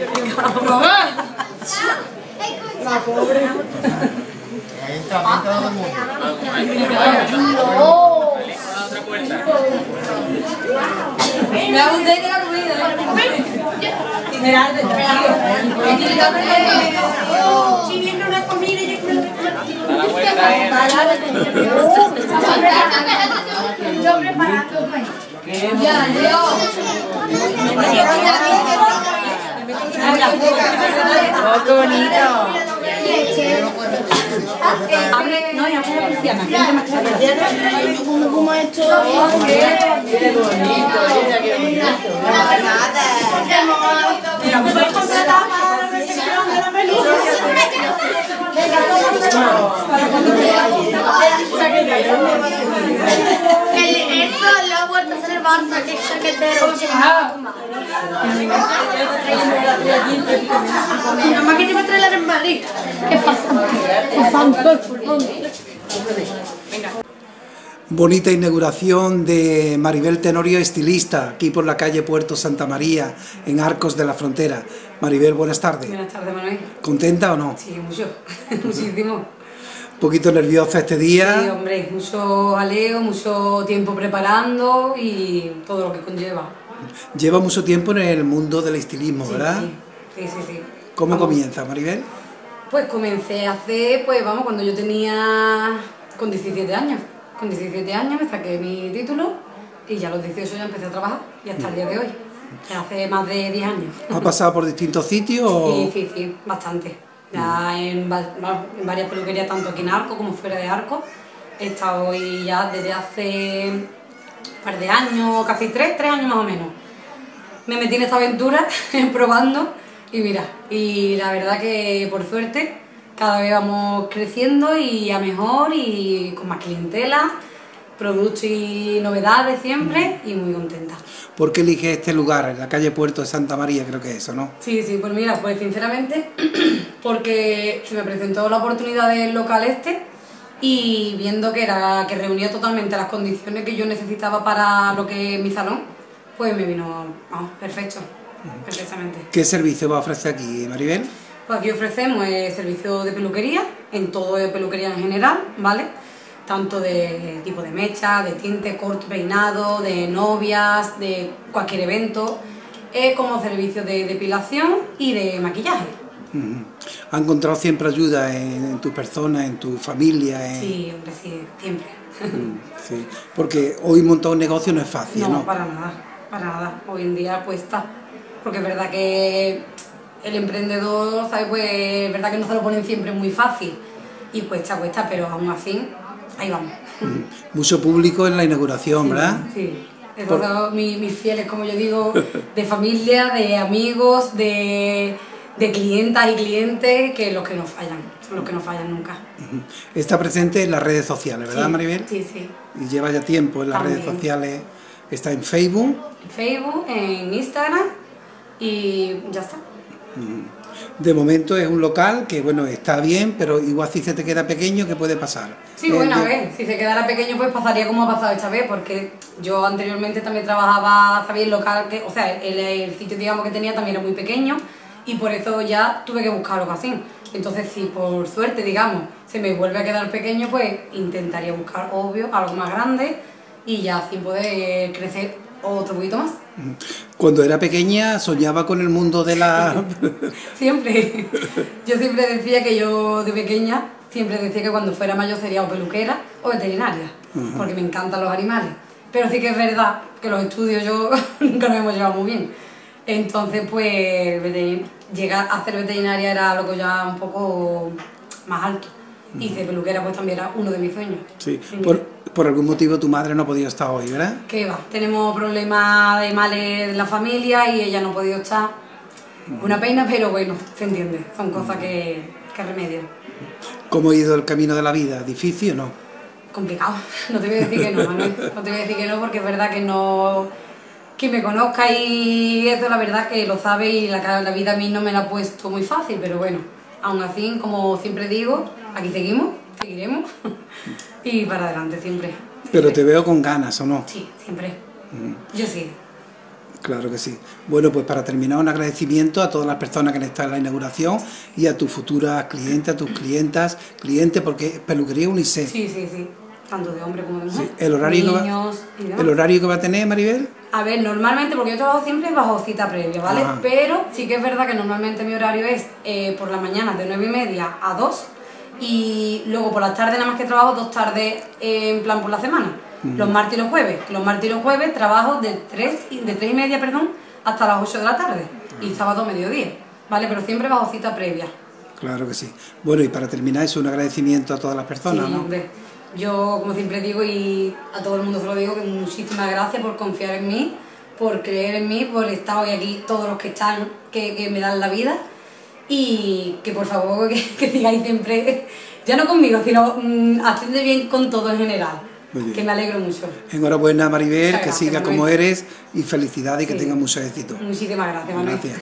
La pobre. Ahí está todo el mundo. Me da un té de la ruida. Si viene una comida y yo preparando. Ya, Leo. ¡Oh, qué bonito! No, ya fue la persiana. ¿Cómo ha hecho? ¡Qué bonito! Mira, ¿me puedes contratar para la recepción de la peluca? Esto lo ha vuelto a hacer el Barça, que es chaquetero. Nada más que te va a traer en Madrid. ¿Qué pasa? Bonita inauguración de Maribel Tenorio, estilista, aquí por la calle Puerto Santa María, en Arcos de la Frontera. Maribel, buenas tardes. Buenas tardes, Manuel. ¿Contenta o no? Sí, mucho, muchísimo. ¿Un poquito nerviosa este día? Sí, hombre, mucho jaleo, mucho tiempo preparando y todo lo que conlleva. Lleva mucho tiempo en el mundo del estilismo, Sí, ¿verdad? Sí. ¿Cómo comienza, Maribel? Pues comencé hace, cuando yo tenía con 17 años. Con 17 años me saqué mi título y ya a los 18 ya empecé a trabajar y hasta el día de hoy. Hace más de 10 años. ¿Ha pasado por distintos sitios? Sí, bastante. Ya en varias peluquerías, tanto aquí en Arco como fuera de Arco. He estado hoy ya desde hace un par de años, casi 3 años más o menos. Me metí en esta aventura probando y mira, y la verdad que por suerte cada vez vamos creciendo y a mejor y con más clientela, productos y novedades siempre y muy contenta. ¿Por qué elige este lugar, en la calle Puerto de Santa María, creo que es eso, no? Sí, pues mira, pues sinceramente, porque se me presentó la oportunidad del local este y viendo que reunía totalmente las condiciones que yo necesitaba para lo que es mi salón, pues me vino, perfecto, perfectamente. ¿Qué servicio va a ofrecer aquí, Maribel? Pues aquí ofrecemos servicio de peluquería, en todo de peluquería en general, ¿vale? Tanto de tipo de mecha, de tinte, corte, peinado, de novias, de cualquier evento, como servicio de depilación y de maquillaje. ¿Ha encontrado siempre ayuda en tu persona, en tu familia? Sí, hombre, sí, siempre. Sí, porque hoy montar un negocio no es fácil, ¿no? No, para nada. Hoy en día cuesta, porque es verdad que el emprendedor, ¿sabes? Pues es verdad que no se lo ponen siempre muy fácil y cuesta, pero aún así, ahí vamos. Mucho público en la inauguración, ¿verdad? Sí. He tocado mis fieles, como yo digo, de familia, de amigos, de clientas y clientes, que los que no fallan, son los que no fallan nunca. Está presente en las redes sociales, ¿verdad, Maribel? Sí. Y lleva ya tiempo en las redes sociales. Está en Facebook. En Facebook, en Instagram y ya está. De momento es un local que, bueno, está bien, pero igual si se te queda pequeño, ¿qué puede pasar? Sí, bueno, a ver, si se quedara pequeño pues pasaría como ha pasado esta vez, porque yo anteriormente también trabajaba, sabéis, local, o sea, el sitio, digamos, que tenía también era muy pequeño y por eso ya tuve que buscar algo así. Entonces, si por suerte, digamos, se me vuelve a quedar pequeño, pues intentaría buscar, obvio, algo más grande y ya así poder crecer otro poquito más. Cuando era pequeña soñaba con el mundo de la... Siempre. Yo siempre decía que yo de pequeña, siempre decía que cuando fuera mayor sería o peluquera o veterinaria, porque me encantan los animales. Pero sí que es verdad que los estudios yo nunca nos hemos llevado muy bien. Entonces, pues, llegar a hacer veterinaria era algo ya un poco más alto. Y ser peluquera pues también era uno de mis sueños. Sí, por algún motivo tu madre no ha podido estar hoy, ¿verdad? Que va, tenemos problemas de males en la familia y ella no ha podido estar. Una pena, pero bueno, se entiende, son cosas que remedian. ¿Cómo ha ido el camino de la vida? ¿Difícil o no? Complicado, no te voy a decir que no, Manuel, no te voy a decir que no, porque es verdad que no... Que me conozca y eso la verdad que lo sabe y la vida a mí no me la ha puesto muy fácil, pero bueno, aún así, como siempre digo, aquí seguiremos y para adelante siempre. Pero te veo con ganas, ¿o no? Sí, siempre. Yo sí. Claro que sí. Bueno, pues para terminar, un agradecimiento a todas las personas que han estado en la inauguración y a tus futuras clientes, a tus clientes, porque es peluquería unisex. Sí, sí, sí. Tanto de hombre como de mujer. Sí. ¿El horario Niños y demás. el horario que va a tener, Maribel? A ver, normalmente, porque yo trabajo siempre bajo cita previa, ¿vale? Ah. Pero sí que es verdad que normalmente mi horario es por la mañana de 9:30 a 2 y luego por las tardes nada más que trabajo 2 tardes en plan por la semana. Los martes y los jueves. Los martes y los jueves trabajo de 3:30, hasta las 8 de la tarde y sábado mediodía, ¿vale? Pero siempre bajo cita previa. Claro que sí. Bueno, y para terminar, es un agradecimiento a todas las personas, Sí, ¿no? hombre. Yo, como siempre digo, y a todo el mundo se lo digo, que muchísimas gracias por confiar en mí, por creer en mí, por estar hoy aquí, todos los que están, que me dan la vida, y que por favor que sigáis siempre, ya no conmigo, sino haciendo bien con todo en general, que me alegro mucho. Enhorabuena, Maribel, Muchas que gracias, siga como Manuel. eres y felicidades y que Sí. tenga mucho éxito. Muchísimas gracias, Manuel. Gracias.